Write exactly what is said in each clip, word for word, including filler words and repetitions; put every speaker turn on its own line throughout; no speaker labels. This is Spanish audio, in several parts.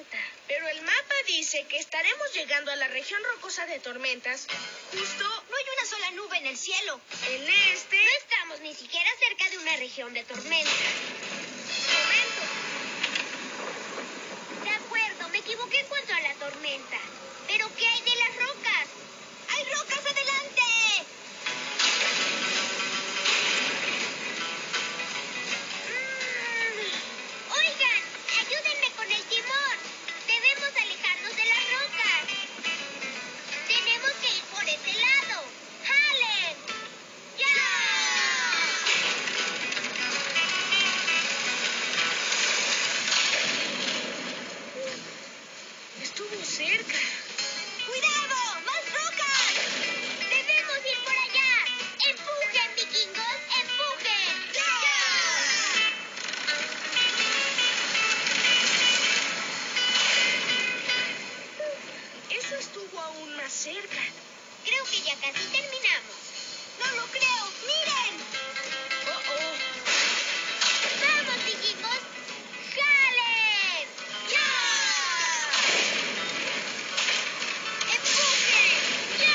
tormenta. Pero el mapa dice que estaremos llegando a la región rocosa de tormentas justo...
No hay una sola nube en el cielo.
En este...
No estamos ni siquiera cerca de una región de tormentas.
momento.
De acuerdo, me equivoqué en cuanto a la tormenta. ¿Pero qué hay de las rocas? ¡Hay rocas adelante! Mm. Oigan, ayúdenme con el timón. Debemos alejarnos de las rocas. Tenemos que ir por ese lado. ¡Jalen! ¡Ya!
Estuvo cerca.
¡Cuidado! ¡Más rocas! ¡Debemos ir por allá! ¡Empujen, vikingos! ¡Empujen! ¡Ya!
Eso estuvo aún más cerca.
Creo que ya casi terminamos. ¡No lo creo! ¡Miren!
Oh, oh.
¡Vamos, vikingos! ¡Jalen! ¡Ya! ¡Empujen! ¡Ya!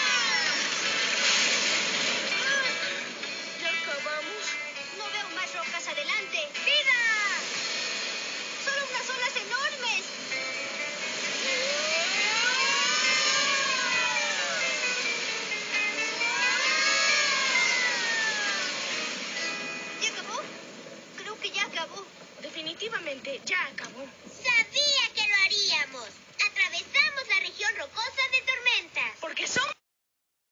¿Ya acabamos?
No veo más rocas adelante. ¡Vida! ¡Solo unas olas enormes! ¿Ya acabó? Creo que ya acabó.
Definitivamente ya acabó.
Sabía que lo haríamos. Atravesamos la región rocosa de tormentas.
Porque somos...